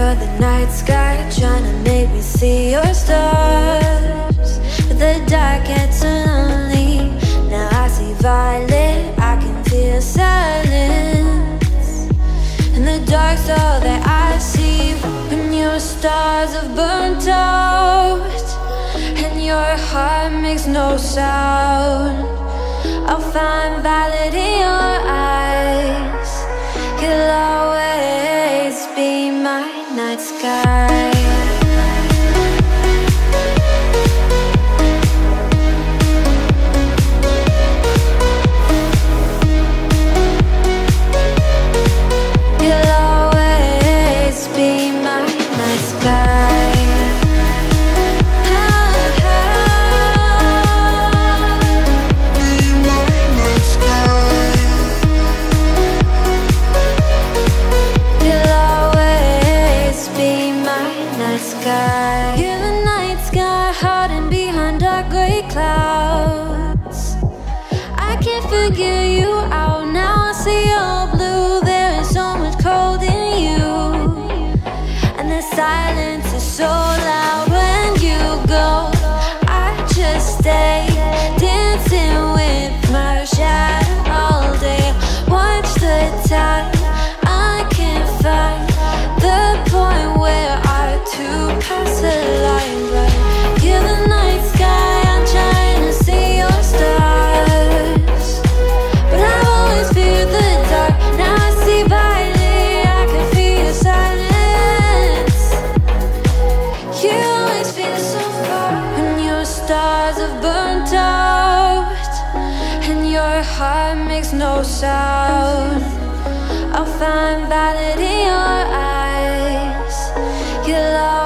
you're the night sky, trying to make me see your stars. But the dark gets too lonely. Now I see violet, I can feel silence. In the dark's all that I see. When your stars have burnt out and your heart makes no sound, I'll find violet in your eyes. You'll always be my night sky. You'll always be my night sky. You're the night sky, hiding behind dark gray clouds. I can't figure you out now. I see your blue. There is so much cold in you, and the silence is so loud when you go. I just stay dancing with my shadow all day. Watch the time. I can't find the point where to pass the line, but you're the night sky. I'm trying to see your stars, but I've always feared the dark. Now I see violet, I can feel your silence. You always feel so far. When your stars have burnt out and your heart makes no sound, I'll find violet in your eyes. You'll